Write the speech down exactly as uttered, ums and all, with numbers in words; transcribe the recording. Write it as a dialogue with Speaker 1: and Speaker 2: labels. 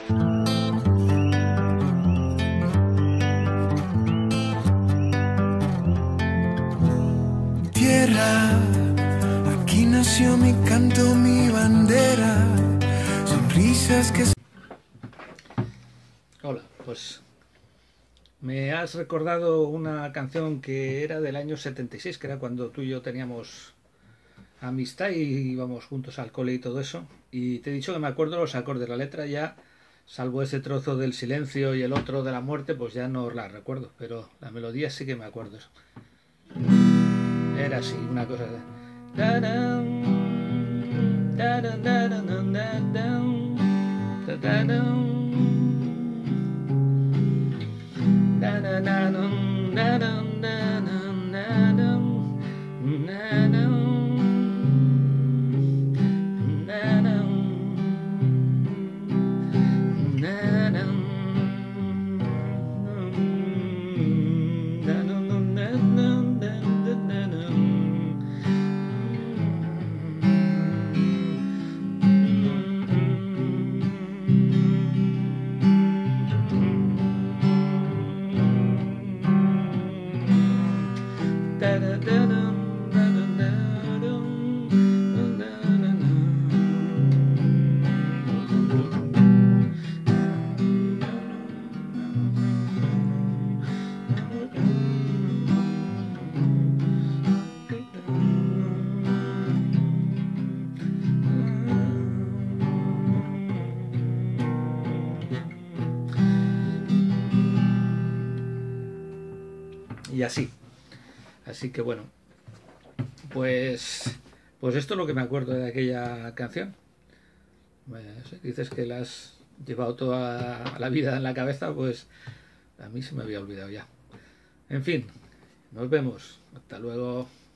Speaker 1: Tierra, aquí nació mi canto, mi bandera, sonrisas que...
Speaker 2: Hola, pues me has recordado una canción que era del año setenta y seis, que era cuando tú y yo teníamos amistad y íbamos juntos al cole y todo eso. Y te he dicho que me acuerdo los acordes, la letra ya, salvo ese trozo del silencio y el otro de la muerte, pues ya no la recuerdo, pero la melodía sí que me acuerdo. Era así, una cosa de... Y así. Así que bueno, pues pues esto es lo que me acuerdo de aquella canción. Bueno, si dices que la has llevado toda la vida en la cabeza, pues a mí se me había olvidado ya. En fin, nos vemos. Hasta luego.